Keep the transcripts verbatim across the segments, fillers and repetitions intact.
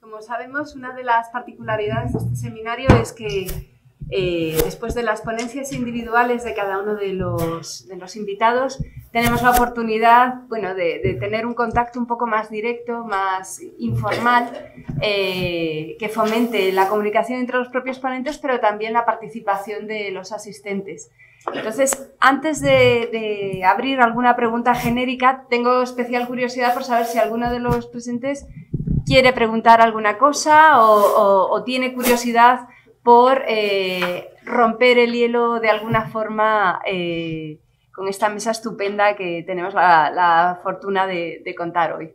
Como sabemos, una de las particularidades de este seminario es que eh, después de las ponencias individuales de cada uno de los, de los invitados, tenemos la oportunidad, bueno, de, de tener un contacto un poco más directo, más informal, eh, que fomente la comunicación entre los propios ponentes, pero también la participación de los asistentes. Entonces, antes de, de abrir alguna pregunta genérica, tengo especial curiosidad por saber si alguno de los presentes quiere preguntar alguna cosa o, o, o tiene curiosidad por eh, romper el hielo de alguna forma eh, con esta mesa estupenda que tenemos la, la fortuna de, de contar hoy.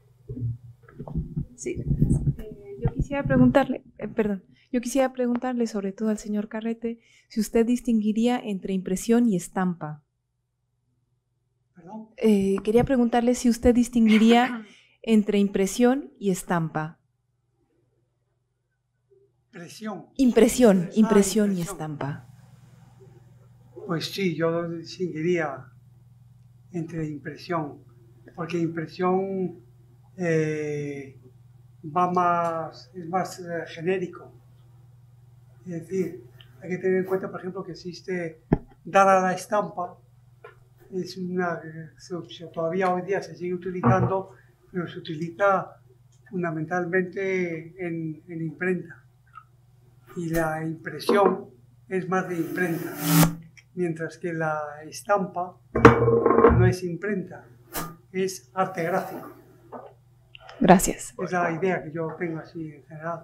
Sí. Eh, yo quisiera preguntarle, eh, perdón, yo quisiera preguntarle sobre todo al señor Carrete si usted distinguiría entre impresión y estampa. ¿Perdón? Eh, quería preguntarle si usted distinguiría entre impresión y estampa. Presión. Impresión, Ah, impresión y impresión. estampa. Pues sí, yo distinguiría entre impresión, porque impresión eh, va más, es más eh, genérico. Es decir, hay que tener en cuenta, por ejemplo, que existe, dada la estampa, es una, se- todavía hoy día se sigue utilizando, pero se utiliza fundamentalmente en, en imprenta. Y la impresión es más de imprenta, mientras que la estampa no es imprenta, es arte gráfico. Gracias. Es la idea que yo tengo así en general.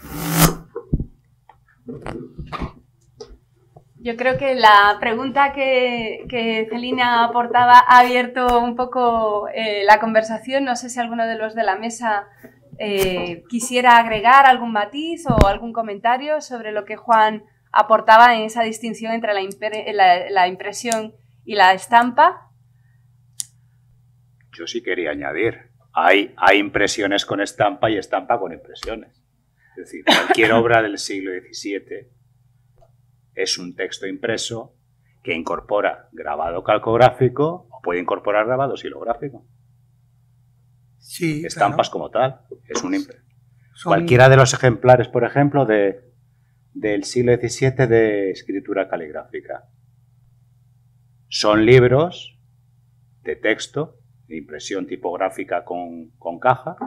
Yo creo que la pregunta que, que Celina aportaba ha abierto un poco eh, la conversación. No sé si alguno de los de la mesa eh, quisiera agregar algún matiz o algún comentario sobre lo que Juan aportaba en esa distinción entre la, impre la, la impresión y la estampa. Yo sí quería añadir, hay, hay impresiones con estampa y estampa con impresiones. Es decir, cualquier obra del siglo diecisiete es un texto impreso que incorpora grabado calcográfico o puede incorporar grabado silográfico. Sí, Estampas claro. como tal. Es un impre- Son- Cualquiera de los ejemplares, por ejemplo, de, del siglo diecisiete de escritura caligráfica. Son libros de texto, de impresión tipográfica con, con caja,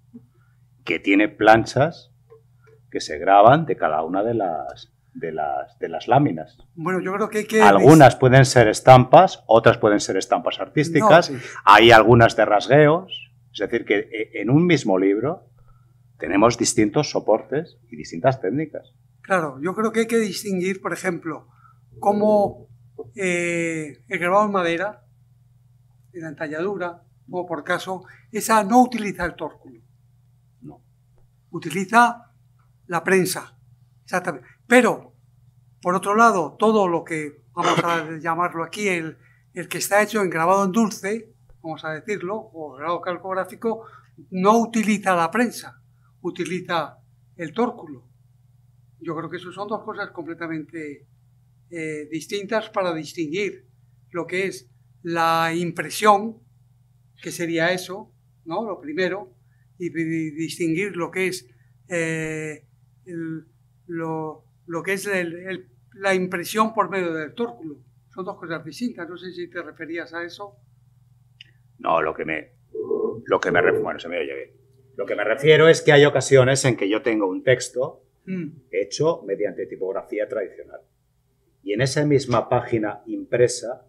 que tiene planchas que se graban de cada una de las, de las, de las láminas. Bueno, yo creo que hay que... Algunas pueden ser estampas, otras pueden ser estampas artísticas, No, sí. hay algunas de rasgueos, es decir, que en un mismo libro tenemos distintos soportes y distintas técnicas. Claro, yo creo que hay que distinguir, por ejemplo, cómo eh, el grabado en madera, en la entalladura, o por caso, esa no utiliza el tórculo. No. Utiliza la prensa, exactamente. Pero, por otro lado, todo lo que, vamos a llamarlo aquí, el, el que está hecho en grabado en dulce, vamos a decirlo, o grabado calcográfico, no utiliza la prensa, utiliza el tórculo. Yo creo que eso son dos cosas completamente eh, distintas para distinguir lo que es la impresión, que sería eso, ¿no? Lo primero, y, y distinguir lo que es eh, el, lo, lo que es el, el, la impresión por medio del tórculo. Son dos cosas distintas. No sé si te referías a eso. No, lo que me, lo que me refiero, bueno, se me oye bien. Lo que me refiero es que hay ocasiones en que yo tengo un texto Mm. hecho mediante tipografía tradicional. Y en esa misma página impresa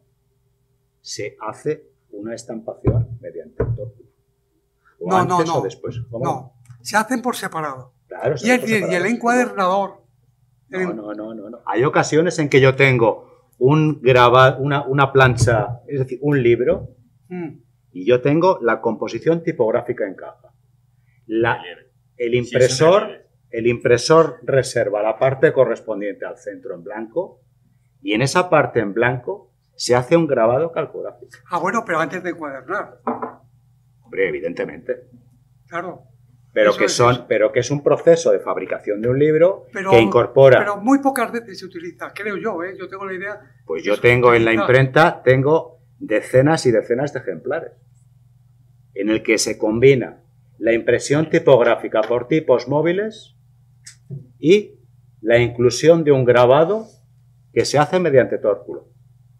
se hace una estampación mediante el tórculo. O No, antes no, no. o después. ¿Cómo? No, se hacen por separado. Claro, se Y hace el, por y el separado. encuadernador. el No, no, no, no, no. Hay ocasiones en que yo tengo un graba, una, una plancha, es decir, un libro, Mm. y yo tengo la composición tipográfica en caja. La, el impresor, el impresor reserva la parte correspondiente al centro en blanco y en esa parte en blanco se hace un grabado calcográfico. Ah, bueno, pero antes de encuadernar. Hombre, evidentemente. Claro. Pero Eso que, es son, eso. pero que es un proceso de fabricación de un libro Pero, que incorpora... pero muy pocas veces se utiliza, creo yo, ¿eh? Yo tengo la idea... Pues que yo se tengo en la utiliza. imprenta, tengo decenas y decenas de ejemplares en el que se combina la impresión tipográfica por tipos móviles y la inclusión de un grabado que se hace mediante tórculo.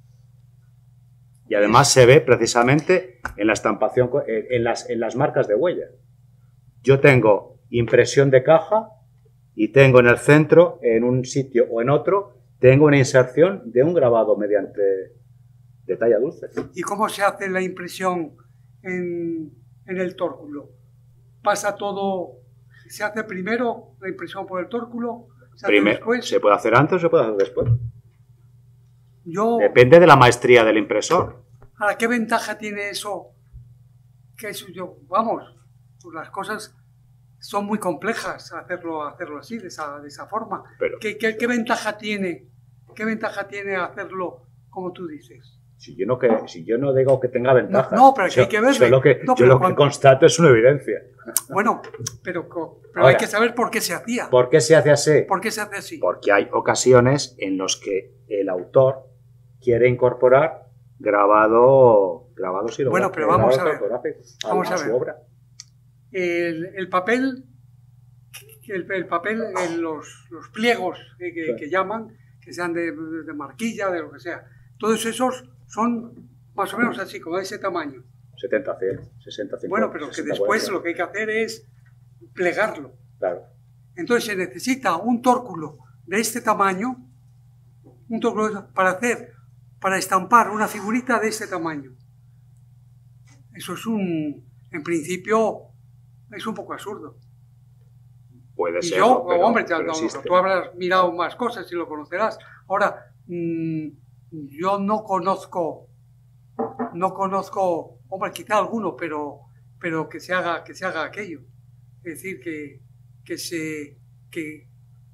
Y además se ve precisamente en la estampación, en las, en las marcas de huella. Yo tengo impresión de caja y tengo en el centro, en un sitio o en otro, tengo una inserción de un grabado mediante de talla dulce. ¿Y cómo se hace la impresión en, en el tórculo? ¿Pasa todo, se hace primero la impresión por el tórculo? ¿Se hace Primer, después? ¿Se puede hacer antes o se puede hacer después? Yo, Depende de la maestría del impresor. Ahora, ¿qué ventaja tiene eso? Que eso yo, vamos, pues las cosas son muy complejas hacerlo, hacerlo así, de esa, de esa forma. Pero, ¿Qué, qué, qué ventaja tiene? ¿Qué ventaja tiene hacerlo como tú dices? Si yo no, que, si yo no digo que tenga ventaja. No, no, pero yo, hay que verlo. Yo lo que, no, yo lo cuando, que constato es una evidencia. Bueno, pero, pero Ahora, hay que saber por qué se hacía. ¿Por qué se hace así? ¿Por qué se hace así? Porque hay ocasiones en las que el autor quiere incorporar grabado, grabado silográfico. Bueno, pero vamos a ver. A, Vamos a, a su ver. obra. El, el papel, el, el papel en los, los pliegos que, que, que llaman, que sean de, de marquilla, de lo que sea, todos esos son más o menos así, como de ese tamaño. setenta, cien, sesenta, cincuenta. Bueno, pero que después lo que hay que hacer es plegarlo. Claro. Entonces se necesita un tórculo de este tamaño, un tórculo para hacer, para estampar una figurita de este tamaño. Eso es un, en principio, es un poco absurdo. Puede Y ser. yo, pero, hombre, pero no, existe. tú habrás mirado más cosas y lo conocerás. Ahora, mmm, yo no conozco, no conozco, hombre, quizá alguno, pero, pero que se haga, que se haga aquello. Es decir, que, que se, que,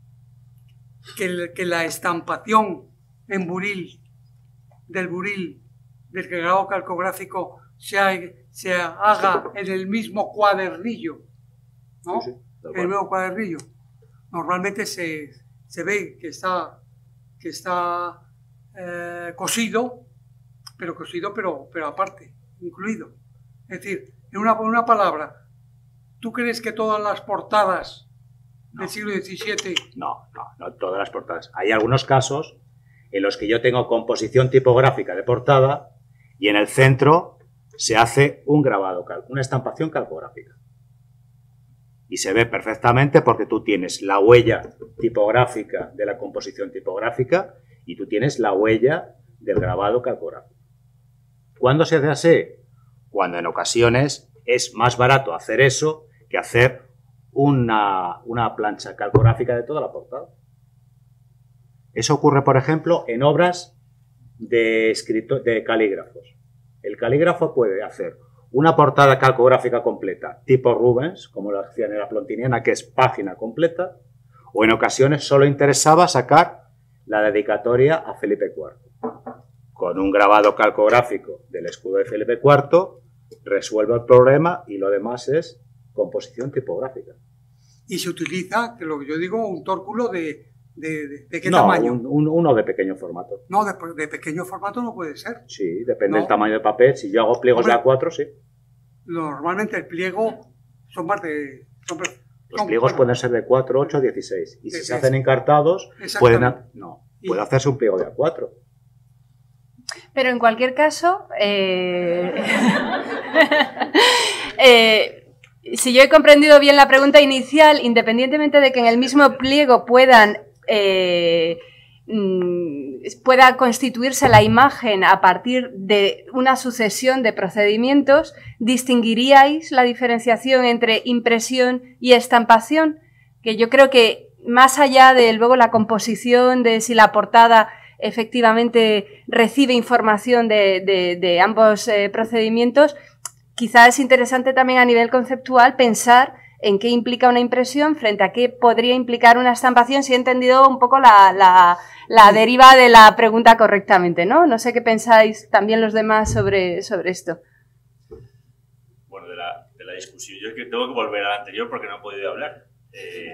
que, el- que la estampación en buril, del buril, del grabado calcográfico, se, ha- se haga en el mismo cuadernillo, ¿no? Sí, sí, tal En el cual. mismo cuadernillo. Normalmente se, se ve que está, que está eh, cosido, pero cosido, pero, pero aparte, incluido. Es decir, en una, en una palabra, ¿tú crees que todas las portadas No. del siglo diecisiete... No, no, no todas las portadas. Hay algunos casos en los que yo tengo composición tipográfica de portada y en el centro se hace un grabado, cal- una estampación calcográfica. Y se ve perfectamente porque tú tienes la huella tipográfica de la composición tipográfica y tú tienes la huella del grabado calcográfico. ¿Cuándo se hace así? Cuando en ocasiones es más barato hacer eso que hacer una, una plancha calcográfica de toda la portada. Eso ocurre, por ejemplo, en obras de, escrito, de calígrafos. El calígrafo puede hacer una portada calcográfica completa, tipo Rubens, como lo hacían en la Plontiniana, que es página completa, o en ocasiones solo interesaba sacar la dedicatoria a Felipe cuarto. Con un grabado calcográfico del escudo de Felipe cuarto, resuelve el problema y lo demás es composición tipográfica. Y se utiliza, que lo que yo digo, un tórculo de, de, de, de qué no, tamaño. Un, un, uno de pequeño formato. No, de, de pequeño formato no puede ser. Sí, depende No. del tamaño del papel. Si yo hago pliegos Hombre. de A cuatro, sí. Normalmente el pliego son más de... Son, Los son- pliegos bueno, pueden ser de cuatro, ocho, dieciséis. Y si Sí, se sí, hacen sí. encartados, Exactamente. pueden... ha- No, Y- puede hacerse un pliego de A cuatro. Pero en cualquier caso, eh, eh, si yo he comprendido bien la pregunta inicial, independientemente de que en el mismo pliego puedan eh, mm, pueda constituirse la imagen a partir de una sucesión de procedimientos, ¿distinguiríais la diferenciación entre impresión y estampación? Que yo creo que más allá de luego la composición, de si la portada efectivamente recibe información de, de, de ambos eh, procedimientos, quizás es interesante también a nivel conceptual pensar en qué implica una impresión frente a qué podría implicar una estampación, si he entendido un poco la, la, la deriva de la pregunta correctamente, ¿no? No sé qué pensáis también los demás sobre, sobre esto. Bueno, de la, de la discusión. Yo es que tengo que volver al anterior porque no he podido hablar. Eh,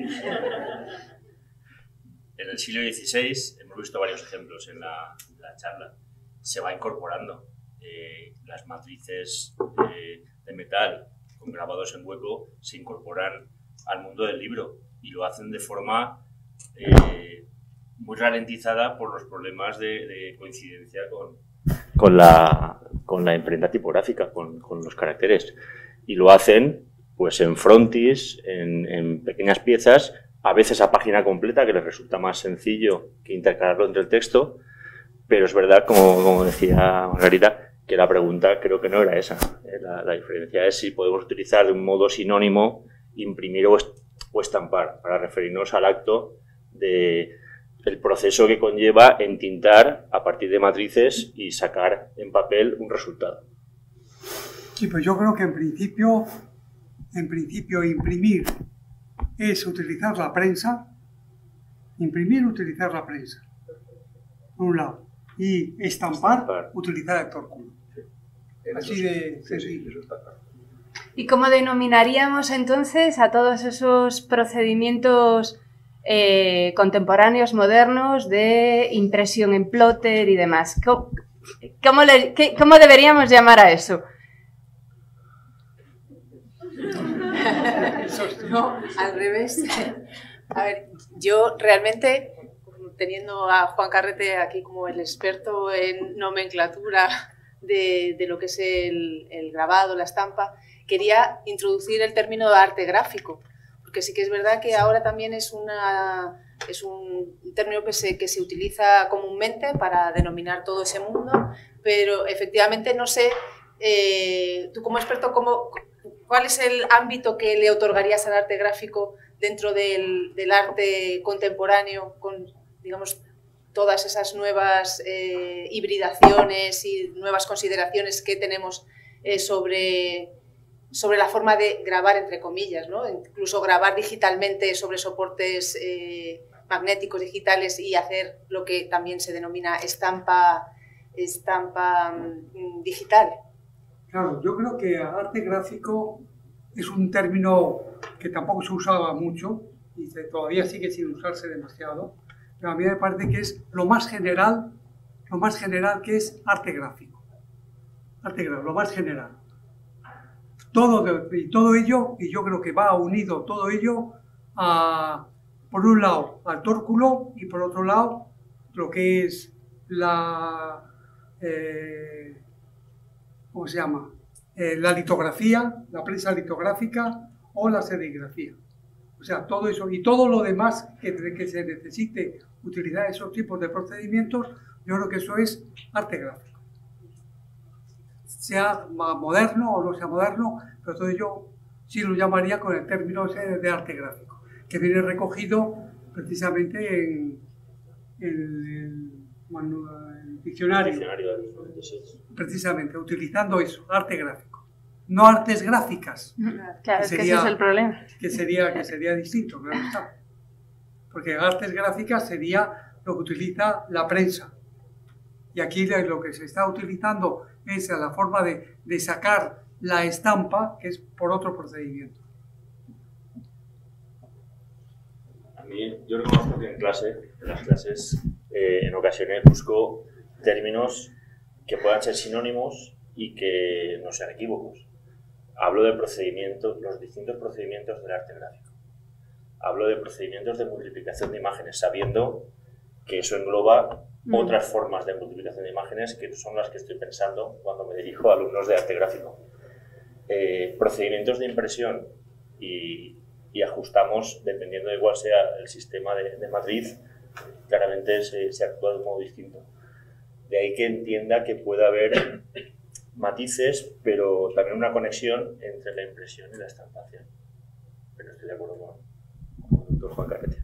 en el siglo dieciséis, hemos visto varios ejemplos en la, en la charla, se va incorporando eh, las matrices eh, de metal con grabados en hueco, se incorporan al mundo del libro y lo hacen de forma eh, muy ralentizada por los problemas de, de coincidencia con, con, la, con la imprenta tipográfica, con, con los caracteres. Y lo hacen pues en frontis, en, en pequeñas piezas, a veces a página completa, que les resulta más sencillo que intercalarlo entre el texto, pero es verdad, como, como decía Margarita, que la pregunta creo que no era esa. La, la diferencia es si podemos utilizar de un modo sinónimo imprimir o, est o estampar, para referirnos al acto de el proceso que conlleva entintar a partir de matrices y sacar en papel un resultado. Sí, pues yo creo que en principio, en principio imprimir es utilizar la prensa, imprimir, utilizar la prensa, por un lado, y estampar, estampar. utilizar el tórculo. Sí. Así de sencillo. ¿Y cómo denominaríamos entonces a todos esos procedimientos eh, contemporáneos, modernos, de impresión en plotter y demás? ¿Cómo, cómo, le, qué, ¿Cómo deberíamos llamar a eso? No, al revés. A ver, yo realmente, teniendo a Juan Carrete aquí como el experto en nomenclatura de, de lo que es el, el grabado, la estampa, quería introducir el término de arte gráfico, porque sí que es verdad que ahora también es, una, es un término que se, que se utiliza comúnmente para denominar todo ese mundo, pero efectivamente no sé, eh, tú como experto, ¿cómo, ¿cuál es el ámbito que le otorgarías al arte gráfico dentro del, del arte contemporáneo, con, digamos, todas esas nuevas eh, hibridaciones y nuevas consideraciones que tenemos eh, sobre, sobre la forma de grabar, entre comillas, ¿no? Incluso grabar digitalmente sobre soportes eh, magnéticos digitales y hacer lo que también se denomina estampa, estampa mm, digital. Claro, yo creo que arte gráfico es un término que tampoco se usaba mucho y todavía sigue sin usarse demasiado, pero a mí me parece que es lo más general, lo más general que es arte gráfico. Arte gráfico, lo más general. Todo, de, y todo ello, y yo creo que va unido todo ello a, por un lado, al tórculo y por otro lado, lo que es la... Eh, ¿cómo se llama? Eh, la litografía, la prensa litográfica o la serigrafía. O sea, todo eso y todo lo demás que, que se necesite utilizar esos tipos de procedimientos, yo creo que eso es arte gráfico. Sea moderno o no sea moderno, pero todo ello sí lo llamaría con el término ese de arte gráfico, que viene recogido precisamente en, en el, el diccionario. diccionario precisamente, utilizando eso, arte gráfico. No artes gráficas. Claro, es que ese es el problema. Que sería, que sería distinto, claro está. Porque artes gráficas sería lo que utiliza la prensa. Y aquí lo que se está utilizando es la forma de, de sacar la estampa, que es por otro procedimiento. A mí, yo reconozco que en clase, en las clases, eh, en ocasiones busco términos que puedan ser sinónimos y que no sean equívocos. Hablo de procedimientos, los distintos procedimientos del arte gráfico. Hablo de procedimientos de multiplicación de imágenes, sabiendo que eso engloba mm. otras formas de multiplicación de imágenes que son las que estoy pensando cuando me dirijo a alumnos de arte gráfico. Eh, procedimientos de impresión y, y ajustamos, dependiendo de cuál sea el sistema de, de matriz, claramente se, se actúa de un modo distinto. De ahí que entienda que pueda haber matices, pero también una conexión entre la impresión y la estampación. Pero estoy de acuerdo con, con el doctor Juan Carrete.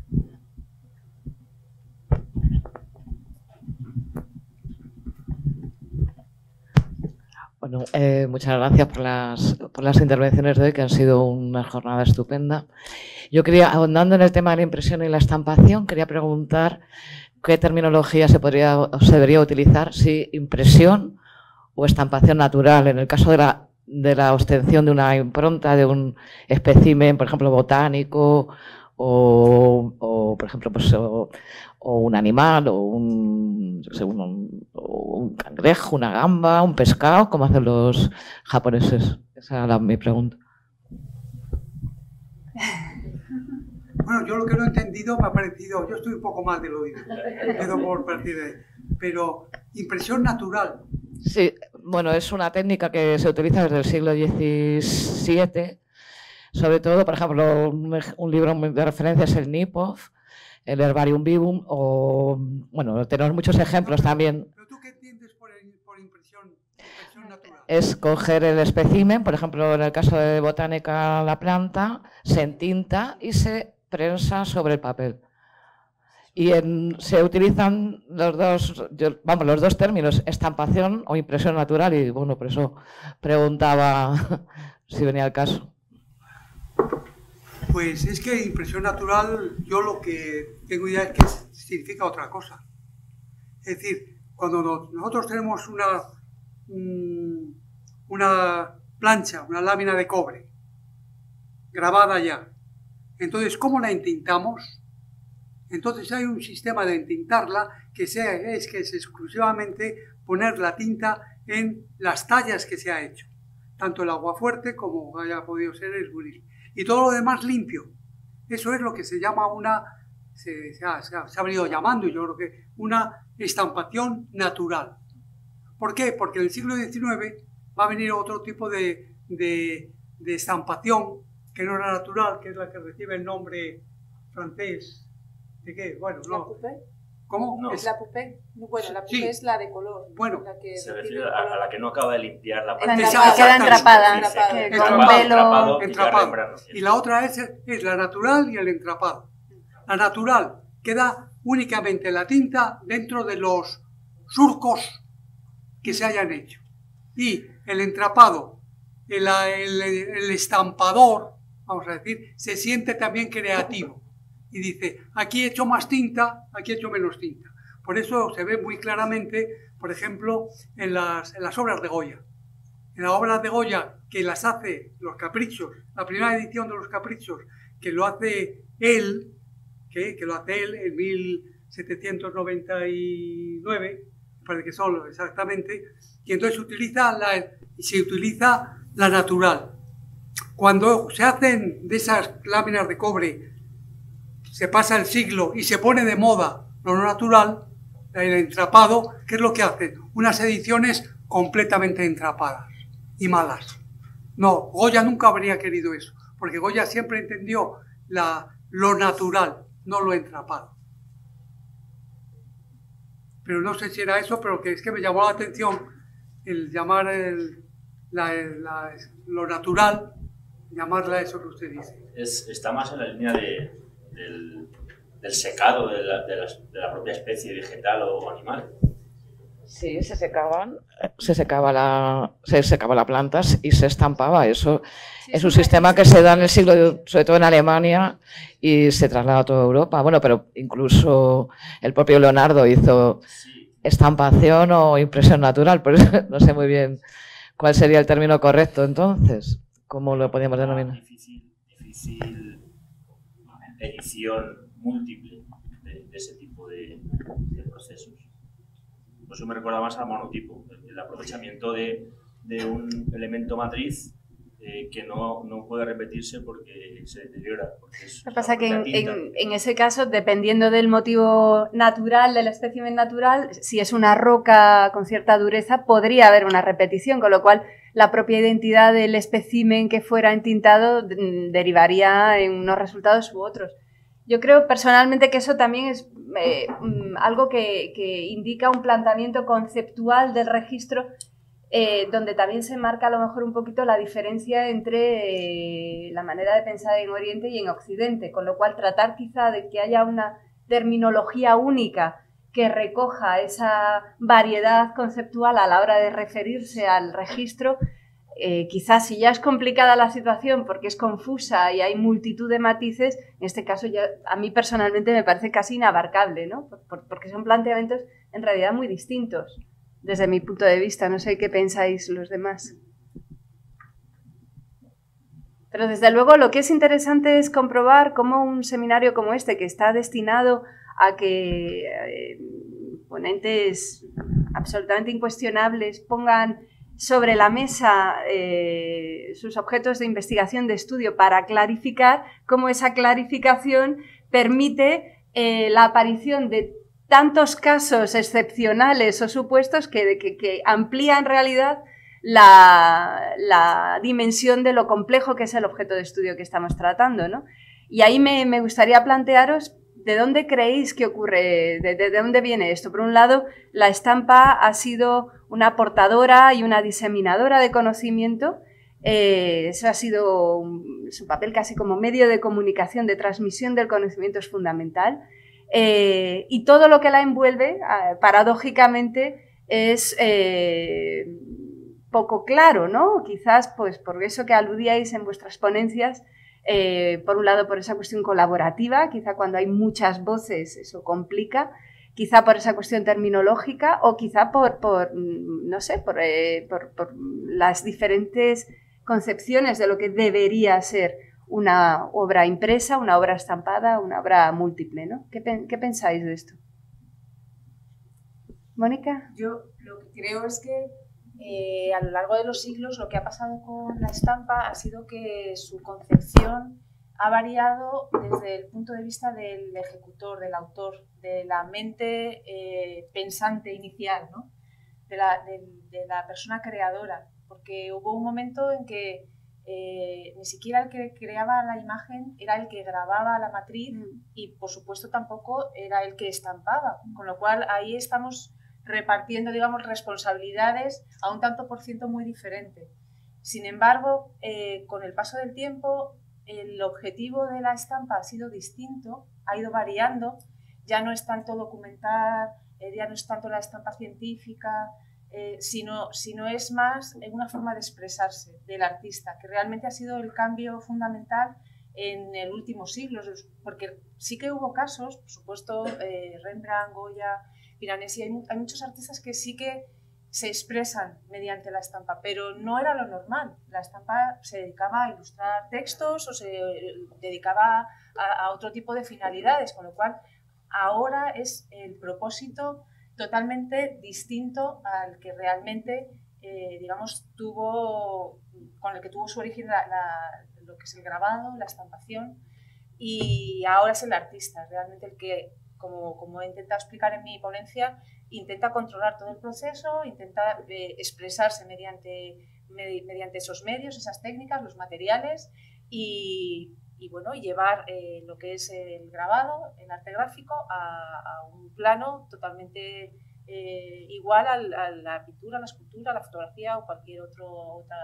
Bueno, eh, muchas gracias por las, por las intervenciones de hoy, que han sido una jornada estupenda. Yo quería, ahondando en el tema de la impresión y la estampación, quería preguntar qué terminología se, podría, se debería utilizar, si impresión o estampación natural. En el caso de la, de la obtención de una impronta, de un espécimen, por ejemplo, botánico, o, o por ejemplo, pues, o, o un animal, o un, según un, o un cangrejo, una gamba, un pescado, como hacen los japoneses. Esa era mi pregunta. Bueno, yo lo que no he entendido me ha parecido, yo estoy un poco mal del oído, quedo por partir de ahí, pero impresión natural. Sí, bueno, es una técnica que se utiliza desde el siglo diecisiete, sobre todo, por ejemplo, un, un libro de referencia es el Nipov, el Herbarium Vivum, o, bueno, tenemos muchos ejemplos pero, también. ¿Pero tú qué entiendes por, el, por impresión, impresión natural? Es coger el espécimen, por ejemplo, en el caso de botánica, la planta, se entinta y se prensa sobre el papel. Y en, se utilizan los dos, yo, vamos, los dos términos, estampación o impresión natural, y bueno, por eso preguntaba si venía al caso. Pues es que impresión natural, yo lo que tengo idea es que significa otra cosa. Es decir, cuando nos, nosotros tenemos una, una plancha, una lámina de cobre, grabada ya, entonces, ¿cómo la entintamos? Entonces hay un sistema de entintarla que sea, es que es exclusivamente poner la tinta en las tallas que se ha hecho, tanto el aguafuerte como haya podido ser el buril. Y todo lo demás limpio. Eso es lo que se llama una, se, se, ha, se, ha, se ha venido llamando, yo creo que una estampación natural. ¿Por qué? Porque en el siglo diecinueve va a venir otro tipo de, de, de estampación que no era natural, que es la que recibe el nombre francés. ¿De qué? Bueno, no. ¿La poupée? ¿Cómo? No. ¿Es la poupée? Bueno, la poupée Sí. es la de color. Bueno. La que Se recibe refiere el a, color. a la que no acaba de limpiar la La parte. entrapada, Exacto, queda entrapada, entrapada. que Entrapada, con un velo... entrapado, y ya entrapado. rembrando. Y la otra es, es la natural y el entrapado. La natural queda únicamente la tinta dentro de los surcos que se hayan hecho. Y el entrapado, el, el, el estampador, vamos a decir, se siente también creativo. Y dice, aquí he hecho más tinta, aquí he hecho menos tinta. Por eso se ve muy claramente, por ejemplo, en las, en las obras de Goya. En las obras de Goya, que las hace Los Caprichos, la primera edición de Los Caprichos, que lo hace él, que, que lo hace él en mil setecientos noventa y nueve, parece que son exactamente, y entonces utiliza la, se utiliza la natural. Cuando se hacen de esas láminas de cobre, se pasa el siglo y se pone de moda lo no natural, el entrapado, ¿qué es lo que hacen? Unas ediciones completamente entrapadas y malas. No, Goya nunca habría querido eso, porque Goya siempre entendió la, lo natural, no lo entrapado. Pero no sé si era eso, pero que es que me llamó la atención el llamar el, la, la, lo natural, llamarla eso que usted dice. Es, está más en la línea de, del, del secado de la, de, la, de la propia especie vegetal o animal. Sí, se secaban, se secaba la, se secaba la planta y se estampaba. Eso Sí, es es un una- sistema que se da en el siglo, sobre todo en Alemania, y se traslada a toda Europa. Bueno, pero incluso el propio Leonardo hizo Sí, estampación o impresión natural, por eso no sé muy bien cuál sería el término correcto entonces, cómo lo podríamos una denominar. Difícil, difícil edición múltiple de, de ese tipo de, de procesos. Pues eso me recuerda más al monotipo, el, el aprovechamiento de, de un elemento matriz eh, que no, no puede repetirse porque se deteriora. Porque es Lo que la pasa que en, propia tinta. en- en ese caso, dependiendo del motivo natural, del espécimen natural, si es una roca con cierta dureza, podría haber una repetición, con lo cual la propia identidad del espécimen que fuera entintado mm, derivaría en unos resultados u otros. Yo creo personalmente que eso también es eh, mm, algo que, que indica un planteamiento conceptual del registro, eh, donde también se marca a lo mejor un poquito la diferencia entre eh, la manera de pensar en Oriente y en Occidente, con lo cual tratar quizá de que haya una terminología única que recoja esa variedad conceptual a la hora de referirse al registro, eh, quizás si ya es complicada la situación porque es confusa y hay multitud de matices, en este caso ya a mí personalmente me parece casi inabarcable, ¿no? Por- por- porque son planteamientos en realidad muy distintos desde mi punto de vista. No sé qué pensáis los demás. Pero desde luego lo que es interesante es comprobar cómo un seminario como este, que está destinado a que eh, ponentes absolutamente incuestionables pongan sobre la mesa eh, sus objetos de investigación, de estudio, para clarificar cómo esa clarificación permite eh, la aparición de tantos casos excepcionales o supuestos que, que, que amplían en realidad la, la dimensión de lo complejo que es el objeto de estudio que estamos tratando, ¿no? Y ahí me, me gustaría plantearos de dónde creéis que ocurre, de, de, de dónde viene esto. Por un lado, la estampa ha sido una portadora y una diseminadora de conocimiento. Eh, eso ha sido un, su papel casi como medio de comunicación, de transmisión del conocimiento es fundamental. Eh, y todo lo que la envuelve, eh, paradójicamente, es eh, poco claro, ¿no? Quizás, pues, por eso que aludíais en vuestras ponencias, eh, por un lado, por esa cuestión colaborativa, quizá cuando hay muchas voces eso complica, quizá por esa cuestión terminológica o quizá por, por no sé, por, eh, por, por las diferentes concepciones de lo que debería ser una obra impresa, una obra estampada, una obra múltiple, ¿no? ¿Qué, qué pensáis de esto? ¿Mónica? Yo lo que creo es que eh, a lo largo de los siglos lo que ha pasado con la estampa ha sido que su concepción ha variado desde el punto de vista del ejecutor, del autor, de la mente eh, pensante inicial, ¿no? de, la, de, de la persona creadora, porque hubo un momento en que eh, ni siquiera el que creaba la imagen era el que grababa la matriz y, por supuesto, tampoco era el que estampaba, con lo cual ahí estamos repartiendo, digamos, responsabilidades a un tanto por ciento muy diferente. Sin embargo, eh, con el paso del tiempo, el objetivo de la estampa ha sido distinto, ha ido variando, ya no es tanto documentar, eh, ya no es tanto la estampa científica, eh, sino, sino es más una forma de expresarse del artista, que realmente ha sido el cambio fundamental en el último siglo, porque sí que hubo casos, por supuesto, eh, Rembrandt, Goya, Piranesi, hay, hay muchos artistas que sí que se expresan mediante la estampa, pero no era lo normal. La estampa se dedicaba a ilustrar textos o se dedicaba a, a otro tipo de finalidades, con lo cual ahora es el propósito totalmente distinto al que realmente, eh, digamos, tuvo, con el que tuvo su origen la, la, lo que es el grabado, la estampación, y ahora es el artista, realmente el que, como, como he intentado explicar en mi ponencia, intenta controlar todo el proceso, intenta eh, expresarse mediante, med, mediante esos medios, esas técnicas, los materiales y, y bueno, llevar eh, lo que es el grabado, el arte gráfico, a, a un plano totalmente eh, igual al, a la pintura, a la escultura, a la fotografía o cualquier otro, otra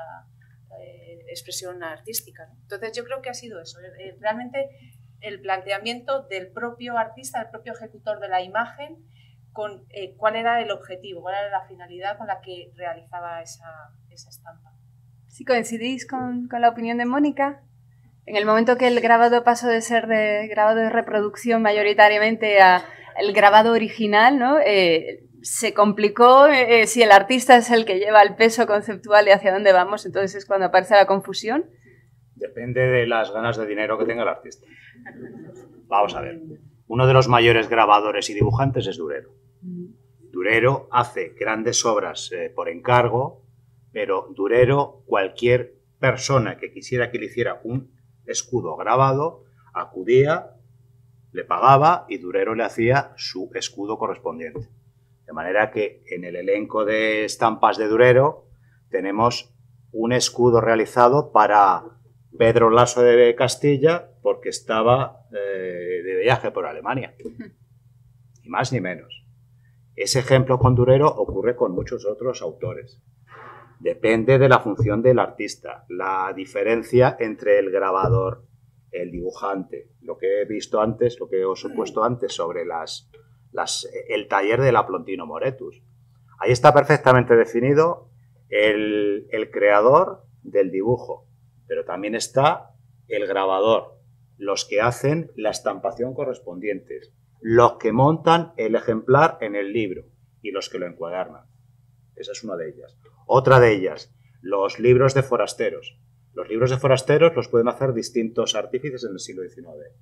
eh, expresión artística, ¿no? Entonces yo creo que ha sido eso, eh, realmente el planteamiento del propio artista, del propio ejecutor de la imagen, con eh, cuál era el objetivo, cuál era la finalidad con la que realizaba esa, esa estampa. ¿Sí coincidís con, con la opinión de Mónica? En el momento que el grabado pasó de ser de grabado de reproducción mayoritariamente a el grabado original, ¿no? Eh, se complicó, eh, si el artista es el que lleva el peso conceptual de hacia dónde vamos, entonces es cuando aparece la confusión. Depende de las ganas de dinero que tenga el artista. Vamos a ver. Uno de los mayores grabadores y dibujantes es Durero. Durero hace grandes obras eh, por encargo, pero Durero, cualquier persona que quisiera que le hiciera un escudo grabado, acudía, le pagaba y Durero le hacía su escudo correspondiente. De manera que en el elenco de estampas de Durero tenemos un escudo realizado para Pedro Laso de Castilla porque estaba eh, de viaje por Alemania. Ni más ni menos. Ese ejemplo con Durero ocurre con muchos otros autores. Depende de la función del artista, la diferencia entre el grabador, el dibujante, lo que he visto antes, lo que os he puesto antes sobre las, las, el taller del Aplontino Moretus. Ahí está perfectamente definido el, el creador del dibujo, pero también está el grabador, los que hacen la estampación correspondiente, los que montan el ejemplar en el libro y los que lo encuadernan. Esa es una de ellas. Otra de ellas, los libros de forasteros. Los libros de forasteros los pueden hacer distintos artífices en el siglo diecinueve.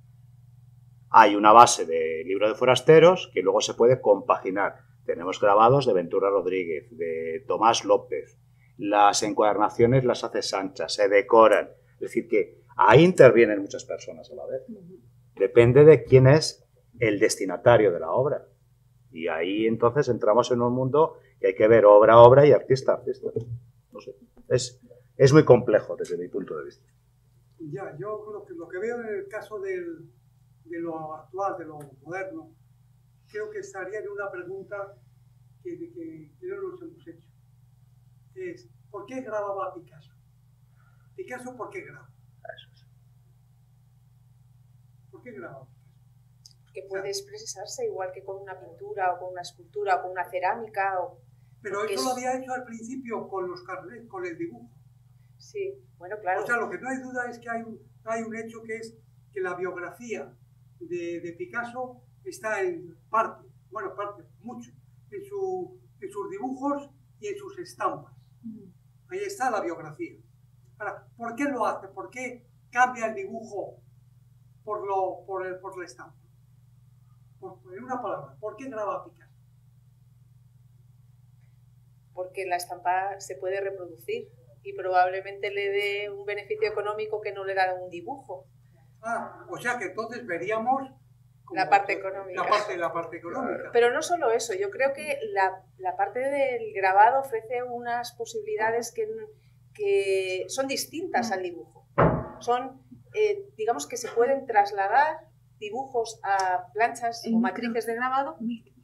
Hay una base de libro de forasteros que luego se puede compaginar. Tenemos grabados de Ventura Rodríguez, de Tomás López, las encuadernaciones las hace Sancha, se decoran. Es decir, que ahí intervienen muchas personas a la vez. Depende de quién es el destinatario de la obra. Y ahí entonces entramos en un mundo que hay que ver obra a obra y artista a artista. No sé. Es, es muy complejo desde mi punto de vista. Ya, yo lo que, lo que veo en el caso del, de lo actual, de lo moderno, creo que estaría en una pregunta que, que, que no nos hemos hecho. Es, ¿por qué grababa Picasso? Picasso, ¿por qué graba? ¿Por qué graba? Que puede expresarse igual que con una pintura o con una escultura o con una cerámica. O... Pero eso es... lo había hecho al principio con los carnets, con el dibujo. Sí, bueno, claro. O sea, lo que no hay duda es que hay un, hay un hecho que es que la biografía de, de Picasso está en parte, bueno, parte, mucho, en, su, en sus dibujos y en sus estampas. Ahí está la biografía. Ahora, ¿por qué lo hace? ¿Por qué cambia el dibujo por, lo, por, el, por la estampa? Por, en una palabra, ¿por qué graba Picasso? Porque la estampa se puede reproducir y probablemente le dé un beneficio económico que no le da un dibujo. Ah, o sea que entonces veríamos... La parte económica. La parte, la parte económica. Pero no solo eso, yo creo que la, la parte del grabado ofrece unas posibilidades que, que son distintas al dibujo. Son, eh, digamos que se pueden trasladar dibujos a planchas o matrices de grabado,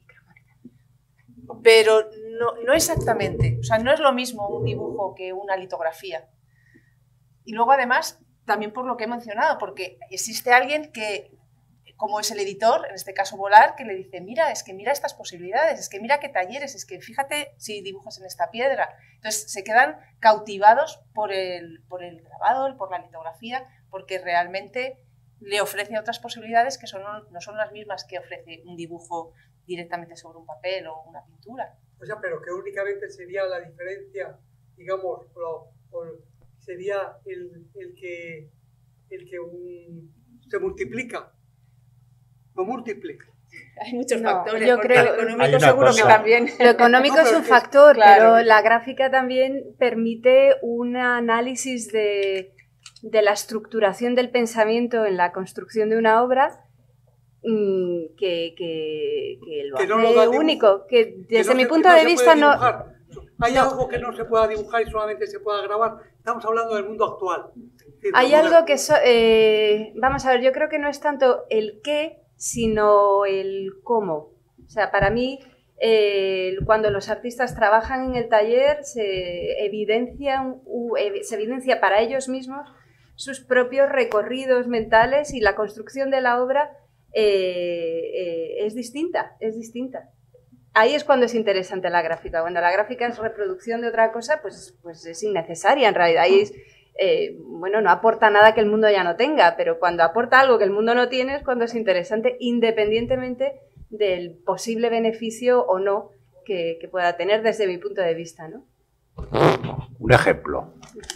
pero no, no exactamente. O sea, no es lo mismo un dibujo que una litografía. Y luego, además, también por lo que he mencionado, porque existe alguien que, como es el editor, en este caso Volar, que le dice, mira, es que mira estas posibilidades, es que mira qué talleres, es que fíjate si dibujas en esta piedra. Entonces, se quedan cautivados por el, por el grabado, por la litografía, porque realmente le ofrece otras posibilidades que son, no son las mismas que ofrece un dibujo directamente sobre un papel o una pintura. O sea, pero que únicamente sería la diferencia, digamos, o, o sería el, el que, el que un, se multiplica, no multiplica. Hay muchos no, factores, yo creo, lo económico seguro cosa. que también. Lo económico no, es un es, factor, claro. Pero la gráfica también permite un análisis de, de la estructuración del pensamiento en la construcción de una obra mmm, que, que, que lo que hace no lo da único, que desde que no mi se, punto no de vista no... Hay no. algo que no se pueda dibujar y solamente se pueda grabar. Estamos hablando del mundo actual. Hay algo que... So, eh, vamos a ver, yo creo que no es tanto el qué, sino el cómo. O sea, para mí, eh, cuando los artistas trabajan en el taller, se evidencian, se evidencia para ellos mismos sus propios recorridos mentales y la construcción de la obra eh, eh, es distinta, es distinta. Ahí es cuando es interesante la gráfica. Cuando la gráfica es reproducción de otra cosa, pues, pues es innecesaria en realidad. Ahí es, eh, bueno, no aporta nada que el mundo ya no tenga, pero cuando aporta algo que el mundo no tiene es cuando es interesante, independientemente del posible beneficio o no que, que pueda tener desde mi punto de vista, ¿no? Un ejemplo.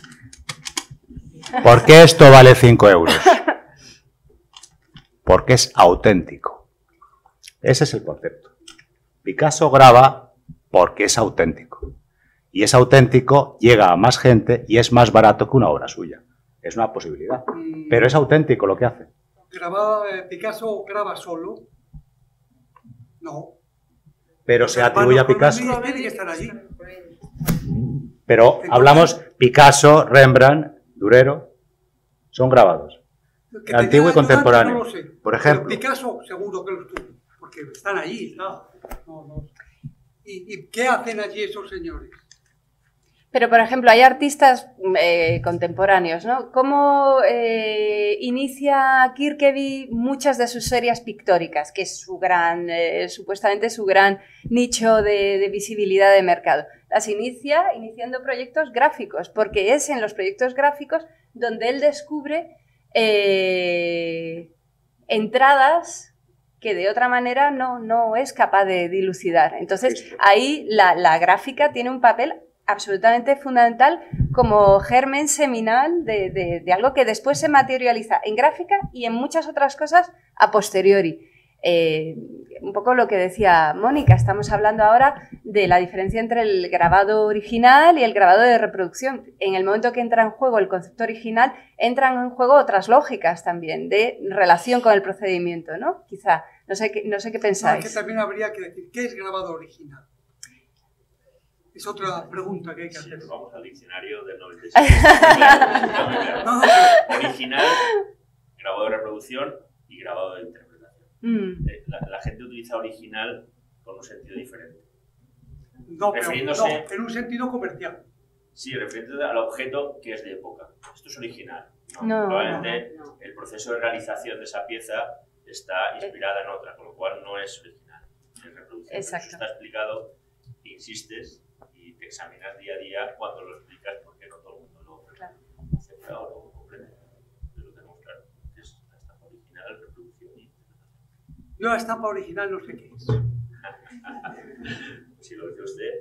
¿Por qué esto vale cinco euros? Porque es auténtico. Ese es el concepto. Picasso graba porque es auténtico. Y es auténtico, llega a más gente y es más barato que una obra suya. Es una posibilidad. Pero es auténtico lo que hace. ¿Graba, eh, Picasso graba solo? No. Pero se atribuye a Picasso. Tiene que estar allí. Pero hablamos Picasso, Rembrandt, Durero, son grabados. Antiguo y contemporáneo. No lo sé. Por ejemplo. Pero Picasso seguro que los tuvo, porque están allí. No, no, no. ¿Y, ¿Y qué hacen allí esos señores? Pero, por ejemplo, hay artistas eh, contemporáneos, ¿no? ¿Cómo eh, inicia Kirkeby muchas de sus series pictóricas, que es su gran, eh, supuestamente su gran nicho de, de visibilidad de mercado? Las inicia iniciando proyectos gráficos, porque es en los proyectos gráficos donde él descubre eh, entradas que de otra manera no, no es capaz de dilucidar. Entonces, ahí la, la gráfica tiene un papel absolutamente fundamental como germen seminal de, de, de algo que después se materializa en gráfica y en muchas otras cosas a posteriori. Eh, un poco lo que decía Mónica, estamos hablando ahora de la diferencia entre el grabado original y el grabado de reproducción. En el momento que entra en juego el concepto original, entran en juego otras lógicas también de relación con el procedimiento, ¿no? Quizá, no sé qué, no sé qué pensáis. No, es que también habría que decir, ¿qué es grabado original? Es otra pregunta que hay que hacer. Sí, vamos al diccionario del noventa y siete. No, no, Original, grabado de reproducción y grabado de interpretación. Mm. La, la gente utiliza original con un sentido diferente. no, pero Refiriéndose- no, en un sentido comercial. Sí, refiriéndose al objeto que es de época. Esto es original. No, Probablemente no, no. el proceso de realización de esa pieza está inspirada en otra, con lo cual no es original. Es reproducción. Exacto. Eso está explicado, insistes y te examinas día a día cuando lo explicas porque no todo el mundo lo Claro. acepta o lo comprende. Pero lo tenemos claro. Es la estampa original, reproducción y interpretación. Yo la estampa original no sé qué es. Si lo dice usted.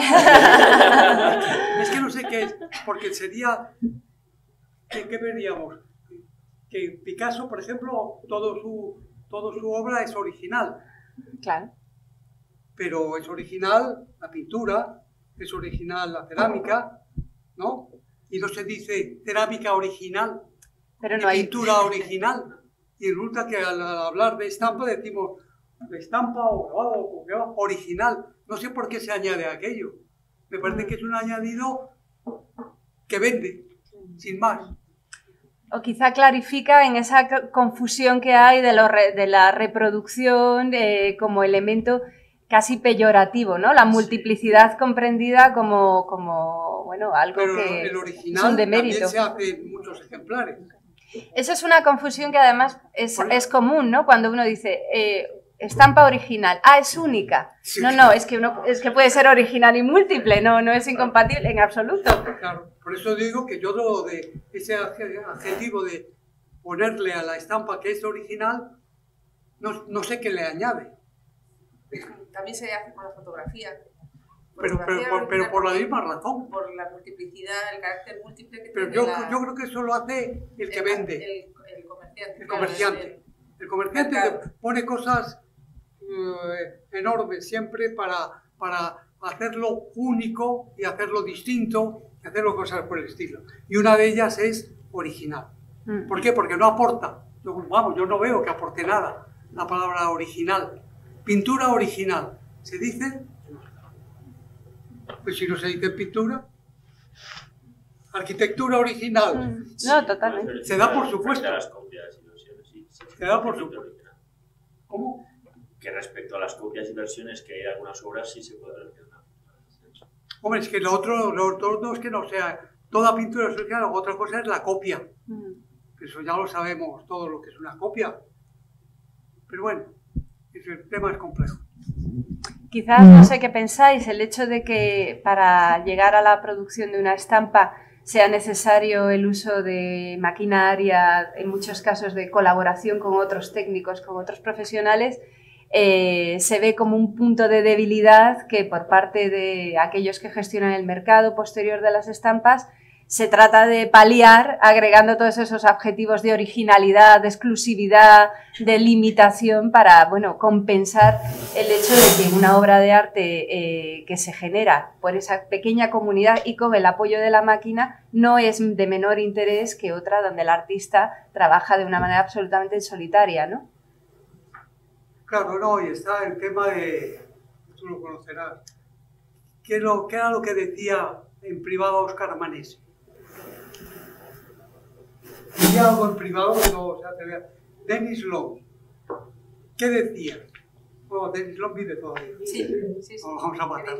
Es que no sé qué es, porque sería, ¿qué, qué veríamos? Que Picasso, por ejemplo, todo su, todo su obra es original, Claro. pero es original la pintura, es original la cerámica, ¿no? Y no se dice cerámica original, Pero ni no hay... pintura original. Y resulta que al, al hablar de estampa decimos de estampa o grabado o grabado, original. No sé por qué se añade aquello. Me parece que es un añadido que vende, sin más. O quizá clarifica en esa co- confusión que hay de, lo re- de la reproducción eh, como elemento casi peyorativo, ¿no? La multiplicidad comprendida como, como bueno, algo Pero que el es original un demérito. también se hace en muchos ejemplares. Esa es una confusión que además es, Por- es común, ¿no? Cuando uno dice eh, estampa original, ah, es única. Sí. No, no, es que, uno, es que puede ser original y múltiple, no, no es incompatible en absoluto. Claro, por eso digo que yo lo de ese adje- adjetivo de ponerle a la estampa que es original, no, no sé qué le añade. También se hace con la fotografía. Pero, pero, Fotografía por, pero por la original, misma razón. por la multiplicidad, el carácter múltiple que Pero tiene yo, la- yo creo que eso lo hace el que el- vende, El, el comerciante. el claro, comerciante. El comerciante mercado. que pone cosas eh, enormes siempre para, para hacerlo único y hacerlo distinto y hacerlo cosas por el estilo. Y una de ellas es original. Mm. ¿Por qué? Porque no aporta. Yo, vamos, yo no veo que aporte nada la palabra original. Pintura original. ¿Se dice? Pues si no se dice pintura. Arquitectura original. Mm. No, totalmente. Se da por supuesto. Frente a las copias y versiones, sí, sí, Se da por sí, supuesto. original. ¿Cómo? Que respecto a las copias y versiones que hay en algunas obras sí se puede relacionar. Hombre, es que lo otro, lo otro no es que no sea. Toda pintura es original, otra cosa es la copia. Mm. Eso ya lo sabemos, todo lo que es una copia. Pero bueno, ese tema es complejo. Quizás, no sé qué pensáis, el hecho de que para llegar a la producción de una estampa sea necesario el uso de maquinaria, en muchos casos de colaboración con otros técnicos, con otros profesionales, eh, se ve como un punto de debilidad que por parte de aquellos que gestionan el mercado posterior de las estampas se trata de paliar agregando todos esos adjetivos de originalidad, de exclusividad, de limitación para, bueno, compensar el hecho de que una obra de arte eh, que se genera por esa pequeña comunidad y con el apoyo de la máquina no es de menor interés que otra donde el artista trabaja de una manera absolutamente solitaria, ¿no? Claro, no, y está el tema de, tú lo conocerás, ¿qué, lo, qué era lo que decía en privado Óscar Manesi? Decía algo en privado, no, o sea, te vea. Denis Long, ¿qué decía? Bueno, Denis Long vive todavía. Sí, sí, sí. No lo vamos a matar.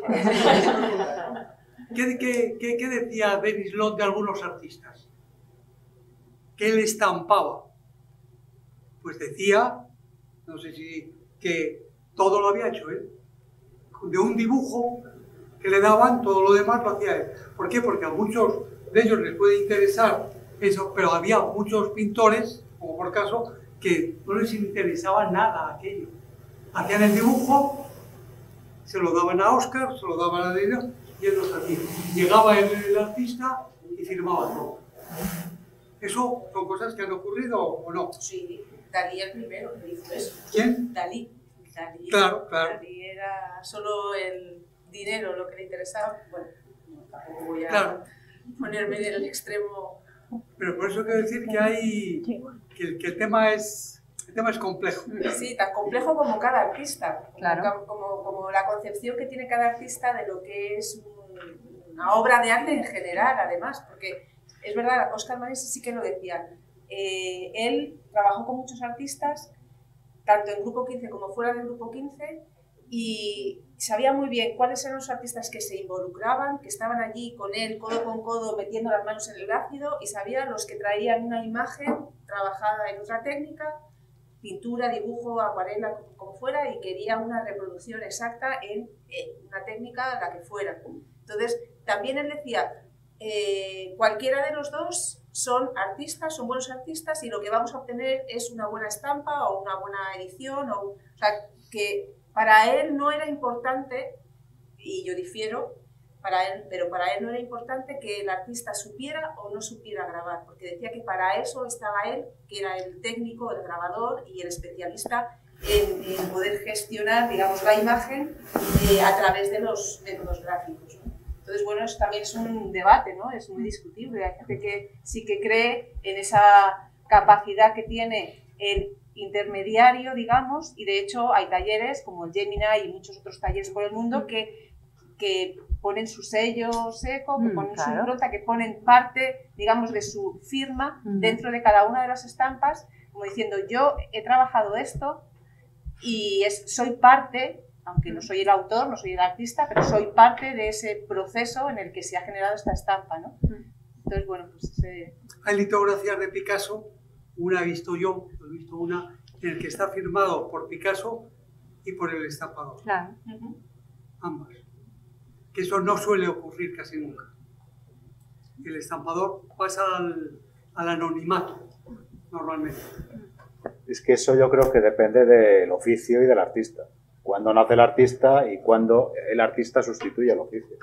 ¿Qué, qué, qué, qué decía Denis Long de algunos artistas? Que él estampaba. Pues decía, no sé si, que todo lo había hecho él. De un dibujo que le daban, todo lo demás lo hacía él. ¿Por qué? Porque a muchos de ellos les puede interesar eso, pero había muchos pintores, como por caso, que no les interesaba nada aquello. Hacían el dibujo, se lo daban a Óscar, se lo daban a Dino, y él los hacía. Llegaba el, el artista y firmaba todo. ¿Eso son cosas que han ocurrido o no? Sí, Dalí el primero que hizo eso. ¿Quién? Dalí. Dalí, Claro, claro. Dalí era solo el dinero lo que le interesaba. Bueno, tampoco voy a Claro. ponerme en el extremo. Pero por eso quiero decir que hay que el, que el tema es el tema es complejo. Sí, tan complejo como cada artista. Como, Claro. como, como la concepción que tiene cada artista de lo que es un, una obra de arte en general, además. Porque es verdad, Óscar Manesi sí que lo decía. Eh, él trabajó con muchos artistas, tanto en Grupo quince como fuera del Grupo quince, y sabía muy bien cuáles eran los artistas que se involucraban, que estaban allí con él, codo con codo, metiendo las manos en el ácido, y sabía los que traían una imagen trabajada en otra técnica, pintura, dibujo, acuarela, como fuera, y quería una reproducción exacta en, en una técnica, la que fuera. Entonces, también él decía, eh, cualquiera de los dos son artistas, son buenos artistas, y lo que vamos a obtener es una buena estampa o una buena edición, o, o sea, que para él no era importante, y yo difiero, para él, pero para él no era importante que el artista supiera o no supiera grabar, porque decía que para eso estaba él, que era el técnico, el grabador y el especialista en, en poder gestionar, digamos, la imagen eh, a través de los, de los gráficos, ¿no? Entonces, bueno, eso también es un debate, ¿no? Es muy discutible. Hay gente que sí que cree en esa capacidad que tiene el intermediario, digamos, y de hecho hay talleres como el Gemini y muchos otros talleres por el mundo que, que ponen su sello seco, que Mm, ponen claro. su impronta, que ponen parte, digamos, de su firma Ujú. dentro de cada una de las estampas, como diciendo, yo he trabajado esto y es, soy parte, aunque no soy el autor, no soy el artista, pero soy parte de ese proceso en el que se ha generado esta estampa, ¿no? Entonces, bueno, pues ese... Hay litografías de Picasso, una he visto yo, he visto una en el que está firmado por Picasso y por el estampador, Claro. Ujú. ambas. Que eso no suele ocurrir casi nunca. El estampador pasa al, al anonimato, normalmente. Es que eso yo creo que depende del oficio y del artista. Cuando nace el artista y cuando el artista sustituye al oficio.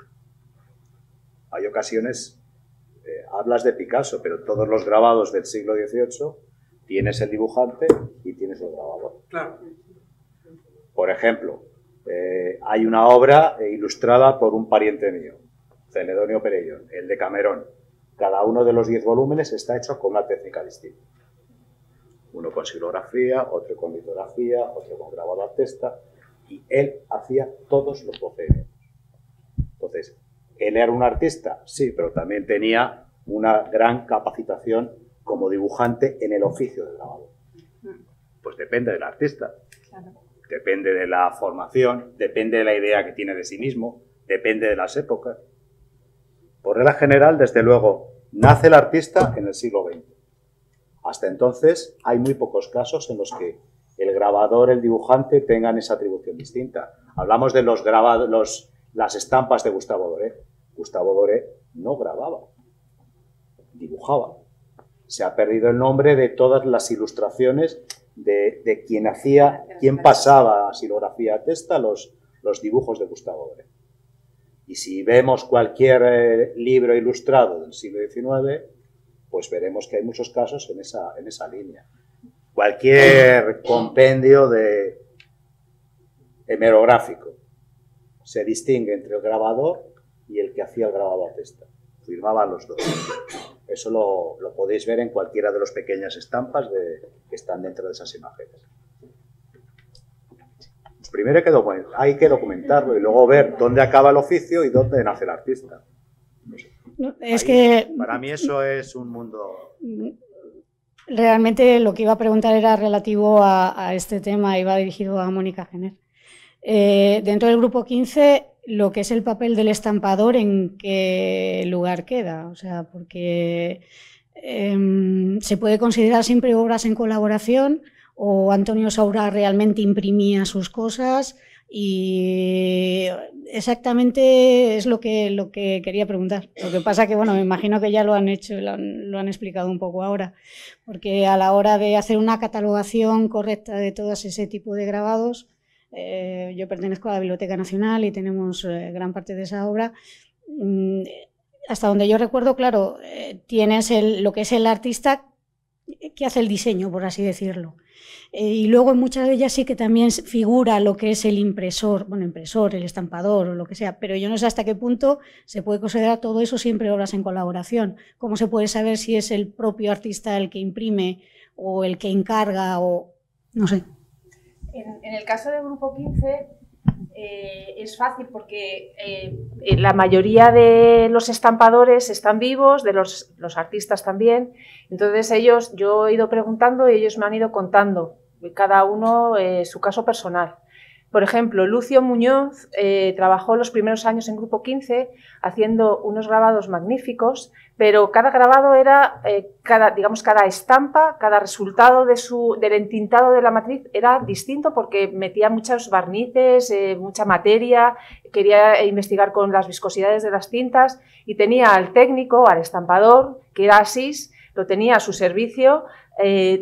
Hay ocasiones, eh, hablas de Picasso, pero todos los grabados del siglo dieciocho tienes el dibujante y tienes el grabador. Claro. Por ejemplo, eh, hay una obra ilustrada por un pariente mío, Celedonio Perellón, el de Camerón. Cada uno de los diez volúmenes está hecho con una técnica distinta. Uno con silografía, otro con litografía, otro con grabado a testa, y él hacía todos los procedimientos. Entonces, ¿él era un artista? Sí, pero también tenía una gran capacitación como dibujante en el oficio del grabado. Pues depende del artista. Claro. Depende de la formación, depende de la idea que tiene de sí mismo, depende de las épocas. Por regla general, desde luego, nace el artista en el siglo veinte. Hasta entonces hay muy pocos casos en los que el grabador, el dibujante tengan esa atribución distinta. Hablamos de los grabados, los, las estampas de Gustavo Doré. Gustavo Doré no grababa, dibujaba. Se ha perdido el nombre de todas las ilustraciones de, de quien hacía, quien pasaba a silografía a testa los, los dibujos de Gustavo Doré. Y si vemos cualquier eh, libro ilustrado del siglo diecinueve, pues veremos que hay muchos casos en esa, en esa línea. Cualquier compendio de hemerográfico se distingue entre el grabador y el que hacía el grabado a testa. Firmaban los dos. Eso lo, lo podéis ver en cualquiera de las pequeñas estampas de, que están dentro de esas imágenes. Pues primero hay que, documentar, hay que documentarlo y luego ver dónde acaba el oficio y dónde nace el artista. No sé. No, es Ahí, que para mí eso es un mundo... realmente lo que iba a preguntar era relativo a, a este tema, iba dirigido a Mónica Gener. Eh, dentro del grupo quince, lo que es el papel del estampador, ¿en qué lugar queda? O sea, porque eh, se puede considerar siempre obras en colaboración, o Antonio Saura realmente imprimía sus cosas, y exactamente es lo que, lo que quería preguntar. Lo que pasa que, bueno, me imagino que ya lo han hecho, lo han, lo han explicado un poco ahora, porque a la hora de hacer una catalogación correcta de todos ese tipo de grabados, eh, yo pertenezco a la Biblioteca Nacional y tenemos eh, gran parte de esa obra, mm, hasta donde yo recuerdo, claro, eh, tienes el, lo que es el artista que hace el diseño, por así decirlo. Eh, y luego en muchas de ellas sí que también figura lo que es el impresor, bueno, impresor, el estampador o lo que sea, pero yo no sé hasta qué punto se puede considerar todo eso siempre obras en colaboración. ¿Cómo se puede saber si es el propio artista el que imprime o el que encarga o no sé? En, en el caso del Grupo quince eh, es fácil porque eh, la mayoría de los estampadores están vivos, de los, los artistas también. Entonces ellos, yo he ido preguntando y ellos me han ido contando, cada uno eh, su caso personal. Por ejemplo, Lucio Muñoz eh, trabajó los primeros años en Grupo quince haciendo unos grabados magníficos, pero cada grabado era, eh, cada, digamos, cada estampa, cada resultado de su, del entintado de la matriz era distinto porque metía muchos barnices, eh, mucha materia, quería investigar con las viscosidades de las tintas y tenía al técnico, al estampador, que era Asís, lo tenía a su servicio, eh,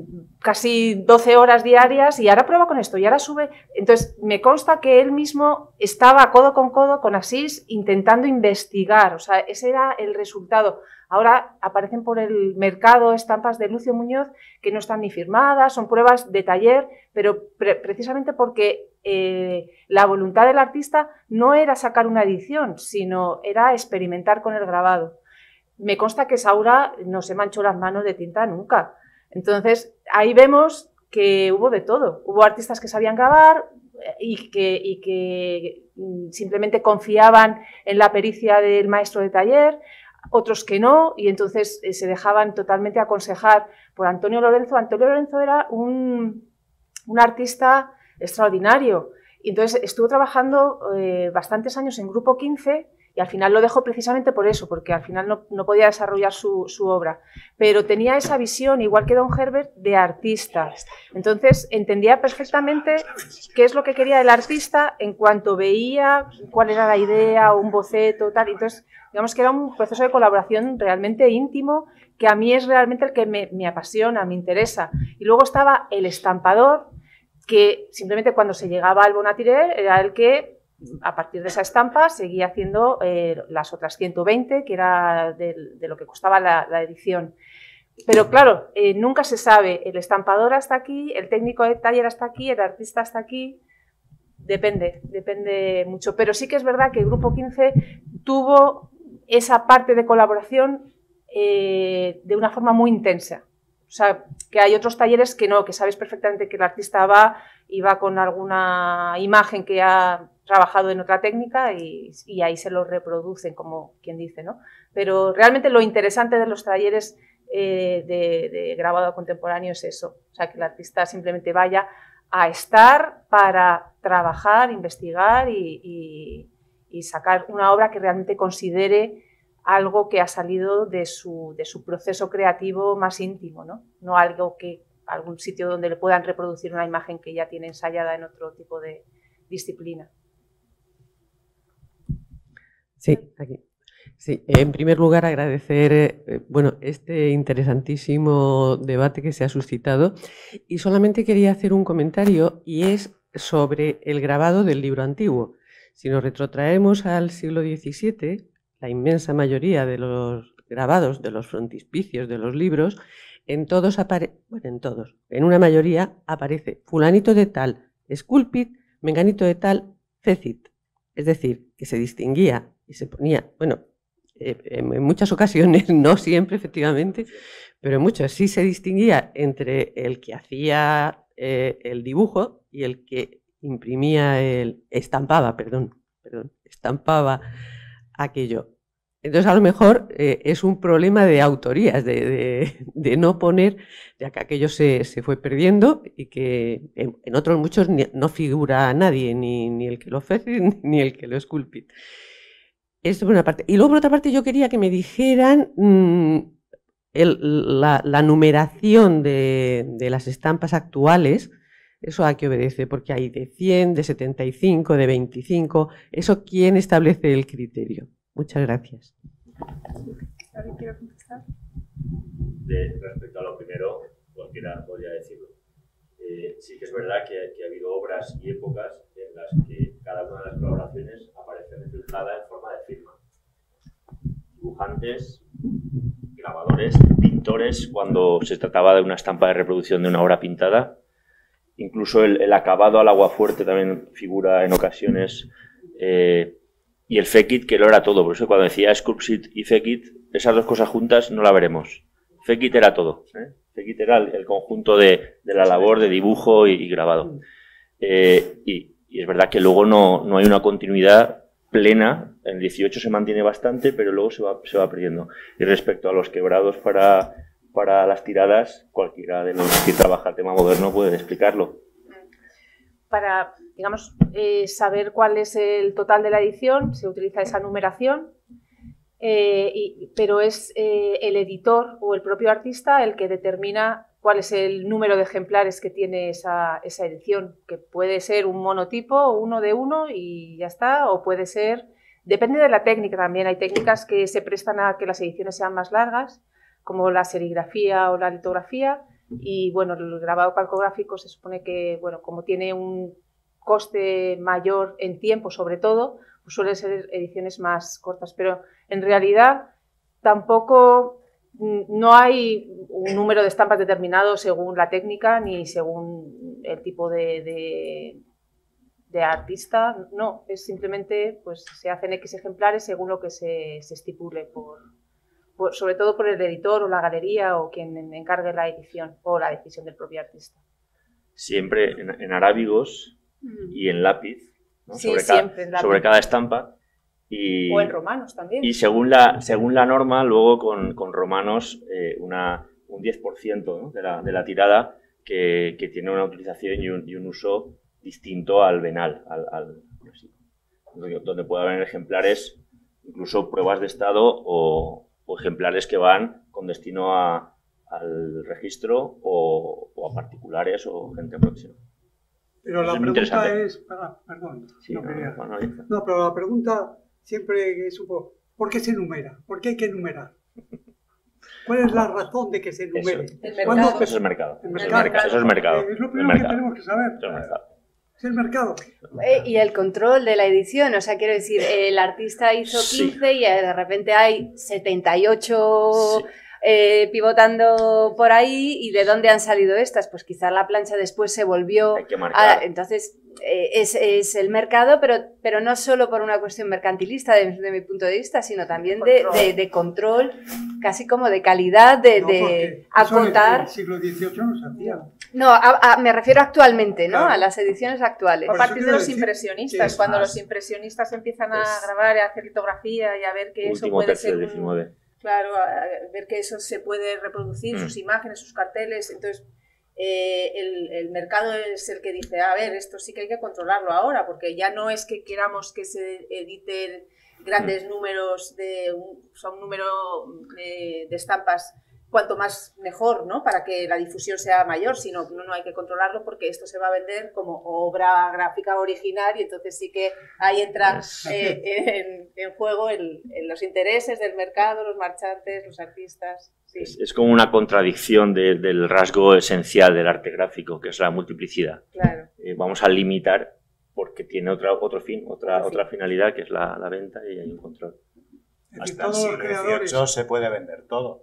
casi doce horas diarias y ahora prueba con esto y ahora sube. Entonces me consta que él mismo estaba codo con codo con Asís intentando investigar, o sea, ese era el resultado. Ahora aparecen por el mercado estampas de Lucio Muñoz que no están ni firmadas, son pruebas de taller, pero pre precisamente porque eh, la voluntad del artista no era sacar una edición, sino era experimentar con el grabado. Me consta que Saura no se manchó las manos de tinta nunca. Entonces, ahí vemos que hubo de todo. Hubo artistas que sabían grabar y que, y que simplemente confiaban en la pericia del maestro de taller, otros que no, y entonces eh, se dejaban totalmente aconsejar por Antonio Lorenzo. Antonio Lorenzo era un, un artista extraordinario. Y entonces estuvo trabajando eh, bastantes años en Grupo quince y al final lo dejó precisamente por eso, porque al final no, no podía desarrollar su, su obra. Pero tenía esa visión, igual que Don Herbert, de artista. Entonces entendía perfectamente qué es lo que quería el artista en cuanto veía cuál era la idea o un boceto, tal. Entonces, digamos que era un proceso de colaboración realmente íntimo, que a mí es realmente el que me, me apasiona, me interesa. Y luego estaba el estampador, que simplemente cuando se llegaba al Bonatiré era el que, a partir de esa estampa, seguía haciendo eh, las otras ciento veinte, que era de, de lo que costaba la, la edición. Pero claro, eh, nunca se sabe, el estampador hasta aquí, el técnico de taller hasta aquí, el artista hasta aquí, depende, depende mucho. Pero sí que es verdad que el Grupo quince tuvo esa parte de colaboración eh, de una forma muy intensa. O sea, que hay otros talleres que no, que sabes perfectamente que el artista va y va con alguna imagen que ha trabajado en otra técnica y, y ahí se lo reproducen, como quien dice, ¿no? Pero realmente lo interesante de los talleres eh, de, de grabado contemporáneo es eso, o sea, que el artista simplemente vaya a estar para trabajar, investigar y, y, y sacar una obra que realmente considere algo que ha salido de su, de su proceso creativo más íntimo, ¿no? No algo que, algún sitio donde le puedan reproducir una imagen que ya tiene ensayada en otro tipo de disciplina. Sí, aquí. Sí, en primer lugar agradecer eh, bueno, este interesantísimo debate que se ha suscitado y solamente quería hacer un comentario y es sobre el grabado del libro antiguo. Si nos retrotraemos al siglo diecisiete, la inmensa mayoría de los grabados, de los frontispicios de los libros, en todos aparece, bueno, en todos, en una mayoría aparece fulanito de tal, esculpit, menganito de tal, fecit. Es decir, que se distinguía y se ponía, bueno, eh, en muchas ocasiones, no siempre efectivamente, pero en muchas sí se distinguía entre el que hacía eh, el dibujo y el que imprimía, el estampaba, perdón, perdón, estampaba aquello. Entonces, a lo mejor eh, es un problema de autorías, de, de, de no poner, ya que aquello se, se fue perdiendo y que en, en otros muchos ni, no figura nadie, ni, ni el que lo ofrece ni el que lo esculpe. Esto por una parte. Y luego, por otra parte, yo quería que me dijeran mmm, el, la, la numeración de, de las estampas actuales. ¿Eso a qué obedece? Porque hay de cien, de setenta y cinco, de veinticinco. ¿Eso quién establece el criterio? Muchas gracias. ¿Alguien quiere contestar? De, respecto a lo primero, cualquiera podría decirlo. Eh, sí que es verdad que, que ha habido obras y épocas en las que cada una de las colaboraciones aparece reflejada en forma de firma. dibujantes, grabadores, pintores, cuando se trataba de una estampa de reproducción de una obra pintada. Incluso el, el acabado al aguafuerte también figura en ocasiones. Eh, y el Fekit, que lo era todo. Por eso cuando decía Sculpsit y Fekit, esas dos cosas juntas no la veremos. Fekit era todo. ¿eh? Fekit era el, el conjunto de, de la labor de dibujo y, y grabado. Eh, y, y es verdad que luego no, no hay una continuidad plena. En el dieciocho se mantiene bastante, pero luego se va, se va perdiendo. Y respecto a los quebrados para, para las tiradas, cualquiera de los que trabaja el tema moderno puede explicarlo. Para, digamos, eh, saber cuál es el total de la edición, se utiliza esa numeración, eh, y, pero es eh, el editor o el propio artista el que determina cuál es el número de ejemplares que tiene esa, esa edición, que puede ser un monotipo, uno de uno y ya está, o puede ser... Depende de la técnica también. Hay técnicas que se prestan a que las ediciones sean más largas, como la serigrafía o la litografía, y bueno, el grabado calcográfico se supone que, bueno, como tiene un coste mayor en tiempo sobre todo, pues suelen ser ediciones más cortas, pero en realidad tampoco, no hay un número de estampas determinado según la técnica ni según el tipo de, de, de artista, no, es simplemente, pues se hacen X ejemplares según lo que se, se estipule por... Por, sobre todo por el editor o la galería o quien encargue la edición o la decisión del propio artista. Siempre en, en arábigos mm. y en lápiz, ¿no? Sí, sobre, siempre, cada, en lápiz. sobre cada estampa. Y, o en romanos también. Y según la, según la norma, luego con, con romanos, eh, una, un diez por ciento, ¿no? de, la, de la tirada que, que tiene una utilización y un, y un uso distinto al venal, al, al, donde puede haber ejemplares, incluso pruebas de estado o o ejemplares que van con destino a, al registro o, o a particulares o gente próxima. Pero la pregunta es, para, perdón, sí, no, no, quería, no, no, no. no, pero la pregunta siempre es un poco, ¿por qué se numera? ¿Por qué hay que numerar? ¿Cuál es la razón de que se numere? Eso, el mercado. Eso es mercado. El mercado. El mercado. Eso es mercado. Es lo primero que tenemos que saber. Eso es mercado. Es el mercado. Eh, y el control de la edición, o sea, quiero decir, el artista hizo quince sí. y de repente hay setenta y ocho sí. eh, pivotando por ahí, ¿y de dónde han salido estas? Pues quizás la plancha después se volvió... Hay que marcar. A, entonces, eh, es, es el mercado, pero, pero no solo por una cuestión mercantilista de, de mi punto de vista, sino también de, de, de control, casi como de calidad, de, no, de acotar... En el siglo dieciocho no se hacía. No, a, a, me refiero actualmente, ¿no? Claro. A las ediciones actuales. A partir de los impresionistas, cuando más. los impresionistas empiezan a es grabar, a hacer litografía y a ver que eso puede ser un, claro, a ver que eso se puede reproducir, mm. sus imágenes, sus carteles. Entonces, eh, el, el mercado es el que dice, a ver, esto sí que hay que controlarlo ahora, porque ya no es que queramos que se editen grandes mm. números de un, o sea, un número de, de estampas. Cuanto más mejor, ¿no? Para que la difusión sea mayor, sino no, no hay que controlarlo porque esto se va a vender como obra gráfica original y entonces sí que ahí entra eh, en, en juego el, en los intereses del mercado, los marchantes, los artistas. Sí. Es, es como una contradicción de, del rasgo esencial del arte gráfico, que es la multiplicidad. Claro. Eh, vamos a limitar porque tiene otra, otro fin, otra, otra finalidad, que es la, la venta y hay un control. Hasta el siglo dieciocho se puede vender todo.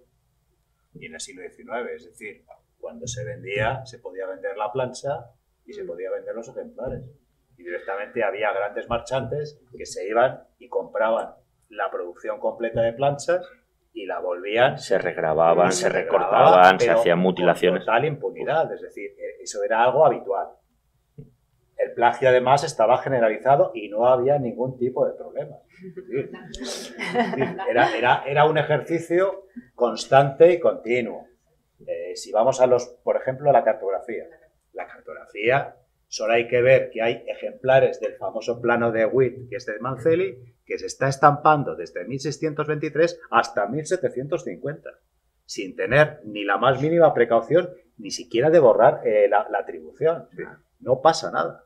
Y en el siglo diecinueve, es decir, cuando se vendía, se podía vender la plancha y se podía vender los ejemplares. Y directamente había grandes marchantes que se iban y compraban la producción completa de planchas y la volvían... Se regrababan, se, se recortaban, se hacían mutilaciones. Con total impunidad, es decir, eso era algo habitual. El plagio además estaba generalizado y no había ningún tipo de problema. Es decir, era, era, era un ejercicio constante y continuo. Eh, si vamos a los, por ejemplo, a la cartografía. La cartografía, solo hay que ver que hay ejemplares del famoso plano de Witt, que es de Manzelli, que se está estampando desde mil seiscientos veintitrés hasta mil setecientos cincuenta, sin tener ni la más mínima precaución, ni siquiera de borrar eh, la, la atribución. No pasa nada.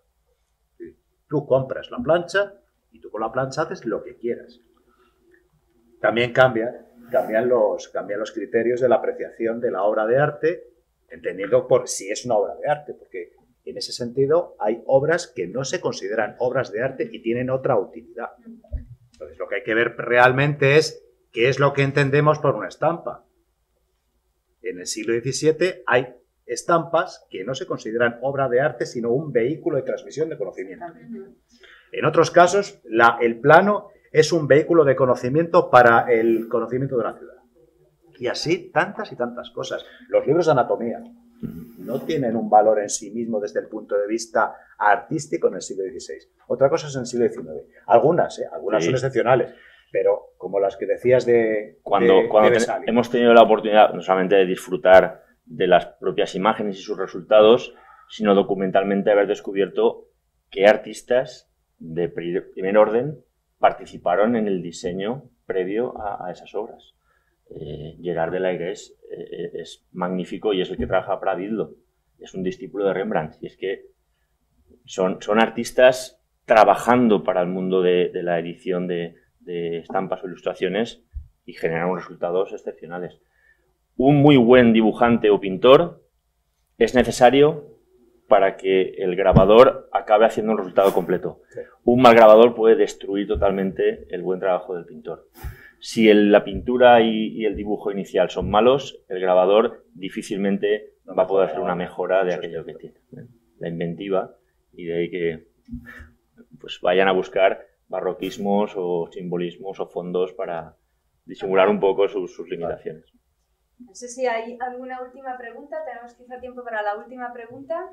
Tú compras la plancha y tú con la plancha haces lo que quieras. También cambia, cambian, los, cambian los criterios de la apreciación de la obra de arte, entendiendo por si es una obra de arte, porque en ese sentido hay obras que no se consideran obras de arte y tienen otra utilidad. Entonces lo que hay que ver realmente es ¿qué es lo que entendemos por una estampa? En el siglo diecisiete hay estampas que no se consideran obra de arte, sino un vehículo de transmisión de conocimiento. En otros casos, la, el plano es un vehículo de conocimiento para el conocimiento de la ciudad. Y así tantas y tantas cosas. Los libros de anatomía no tienen un valor en sí mismo desde el punto de vista artístico en el siglo dieciséis. Otra cosa es en el siglo diecinueve. Algunas, ¿eh? Algunas sí. son excepcionales, pero como las que decías de Cuando, de, cuando de ten, hemos tenido la oportunidad no solamente de disfrutar de las propias imágenes y sus resultados, sino documentalmente haber descubierto qué artistas de primer orden participaron en el diseño previo a, a esas obras. Eh, Gerard de Lairés eh, es magnífico y es el que trabaja para Bidlo. Es un discípulo de Rembrandt. Y es que son, son artistas trabajando para el mundo de, de la edición de, de estampas o ilustraciones y generan unos resultados excepcionales. Un muy buen dibujante o pintor es necesario para que el grabador acabe haciendo un resultado completo. Un mal grabador puede destruir totalmente el buen trabajo del pintor. Si el, la pintura y, y el dibujo inicial son malos, el grabador difícilmente va a poder hacer una mejora de aquello que tiene. La inventiva, y de ahí que pues, vayan a buscar barroquismos o simbolismos o fondos para disimular un poco sus, sus limitaciones. No sé si hay alguna última pregunta. Tenemos quizá tiempo para la última pregunta.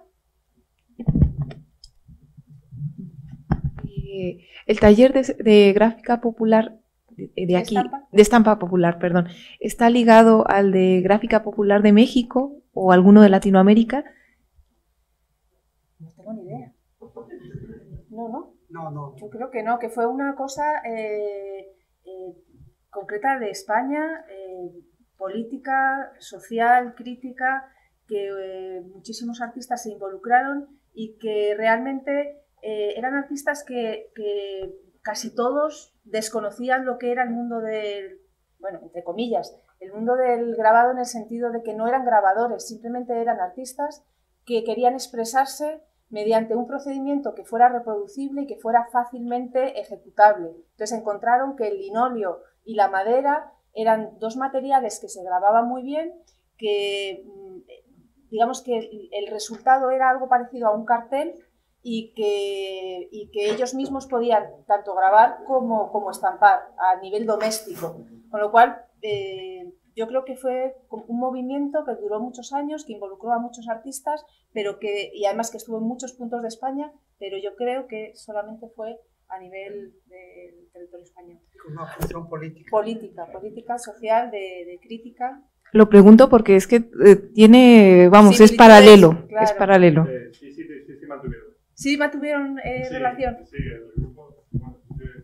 Eh, el taller de, de gráfica popular de, de aquí, ¿De estampa? de estampa popular, perdón, ¿está ligado al de gráfica popular de México o alguno de Latinoamérica? No tengo ni idea. No, no. No, no. Yo creo que no, que fue una cosa eh, eh, concreta de España, eh, política, social, crítica, que eh, muchísimos artistas se involucraron y que realmente eh, eran artistas que, que casi todos desconocían lo que era el mundo del, bueno, entre comillas, el mundo del grabado en el sentido de que no eran grabadores, simplemente eran artistas que querían expresarse mediante un procedimiento que fuera reproducible y que fuera fácilmente ejecutable. Entonces encontraron que el linóleo y la madera eran dos materiales que se grababan muy bien, que digamos que el resultado era algo parecido a un cartel y que, y que ellos mismos podían tanto grabar como, como estampar a nivel doméstico. Con lo cual, eh, yo creo que fue un movimiento que duró muchos años, que involucró a muchos artistas, pero que, y además que estuvo en muchos puntos de España, pero yo creo que solamente fue a nivel del territorio español. Con una función política. Política, política, social, de, de crítica. Lo pregunto porque es que eh, tiene, vamos, sí, es paralelo, claro. es paralelo. Eh, sí, sí, sí, sí, mantuvieron. Sí, mantuvieron eh, sí, relación. Sí, el grupo, bueno,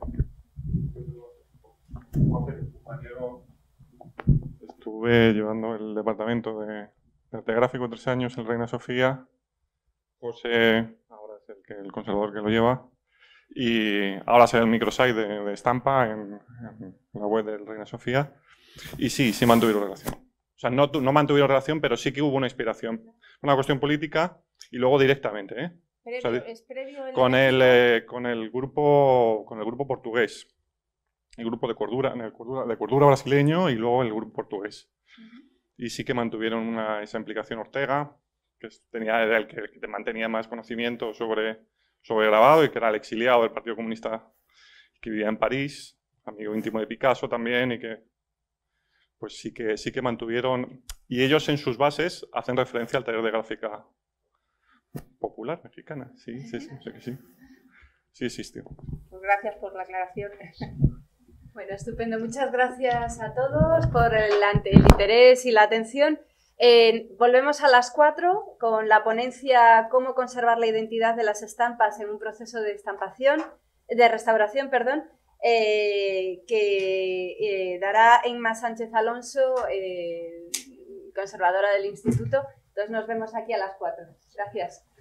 compañero, estuve llevando el departamento de arte gráfico tres años en Reina Sofía. José, ahora es el, que, el conservador que lo lleva. Y ahora sé el microsite de, de estampa en, en la web del Reina Sofía. Y sí, sí mantuvieron relación. O sea, no, no mantuvieron relación, pero sí que hubo una inspiración. Una cuestión política y luego directamente, ¿eh? Previo, o sea, es previo el con, el, eh, con, el grupo, con el grupo portugués. El grupo de cordura, el cordura, de cordura brasileño y luego el grupo portugués. Uh-huh. Y sí que mantuvieron una, esa implicación Ortega, que tenía, era el que, el que mantenía más conocimiento sobre, sobre grabado y que era el exiliado del Partido Comunista que vivía en París, amigo íntimo de Picasso también, y que pues sí que, sí que mantuvieron, y ellos en sus bases hacen referencia al taller de gráfica popular mexicana. Sí, sí, sí, sé que sí. Sí existió. Pues gracias por la aclaración. Bueno, estupendo. Muchas gracias a todos por el, el interés y la atención. Eh, volvemos a las cuatro con la ponencia Cómo conservar la identidad de las estampas en un proceso de estampación, de restauración, perdón, eh, que eh, dará Emma Sánchez Alonso, eh, conservadora del Instituto. Entonces nos vemos aquí a las cuatro. Gracias.